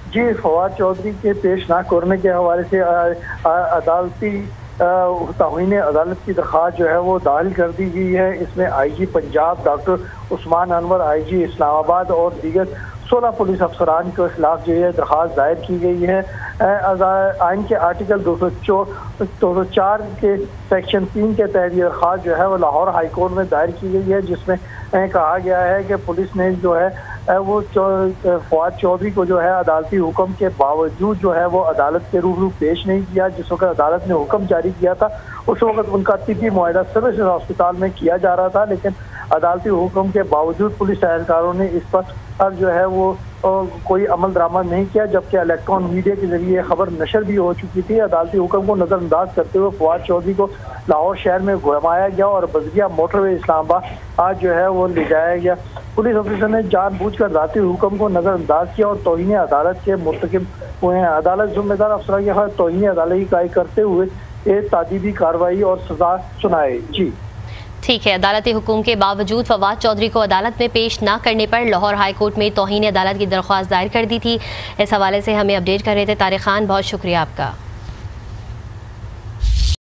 जी, फवाद चौधरी के पेश ना करने के हवाले से अदालती तौहीन अदालत की दरख्वास्त जो है वो दाखिल कर दी गई है। इसमें IG Punjab doctor Usman Anwar, IG Islamabad और दीगर 16 पुलिस अफसरान के खिलाफ जो है दरख्वास्त दायर की गई है। आइन के आर्टिकल 204 के सेक्शन 3 के तहत ये दरख्वास्त जो है वो लाहौर हाई कोर्ट में दायर की गई है, जिसमें कहा गया है कि पुलिस ने जो है वो फवाद चौधरी को जो है अदालती हुक्म के बावजूद जो है वो अदालत के रूबरू पेश नहीं किया। जिस वक्त अदालत ने हुक्म जारी किया था उस वक्त उनका तिब्बी मुआयना सर्विसेज हॉस्पिटल में किया जा रहा था, लेकिन अदालती हुक्म के बावजूद पुलिस एहलकारों ने इस पर अब जो है वो कोई अमल दरामद नहीं किया, जबकि इलेक्ट्रॉन मीडिया के जरिए खबर नशर भी हो चुकी थी। अदालती हुक्म को नजरअंदाज करते हुए फवाद चौधरी को लाहौर शहर में घुमाया गया और बजरिया मोटरवे इस्लामाबाद आज जो है वो ले जाया गया। पुलिस ऑफिसर ने जानबूझकर अदालती हुक्म को नजरअंदाज किया और तौहीन अदालत के मुर्तकिब हुए हैं। अदालत जिम्मेदार अफसर के खिलाफ तौहीन अदालत की कार्रवाई करते हुए एक तादीबी कार्रवाई और सजा सुनाए। जी ठीक है, अदालती हुक्म के बावजूद फवाद चौधरी को अदालत में पेश न करने पर लाहौर हाई कोर्ट में तौहीन अदालत की दरख्वास्त दायर कर दी थी। इस हवाले से हमें अपडेट कर रहे थे तारिक खान, बहुत शुक्रिया आपका।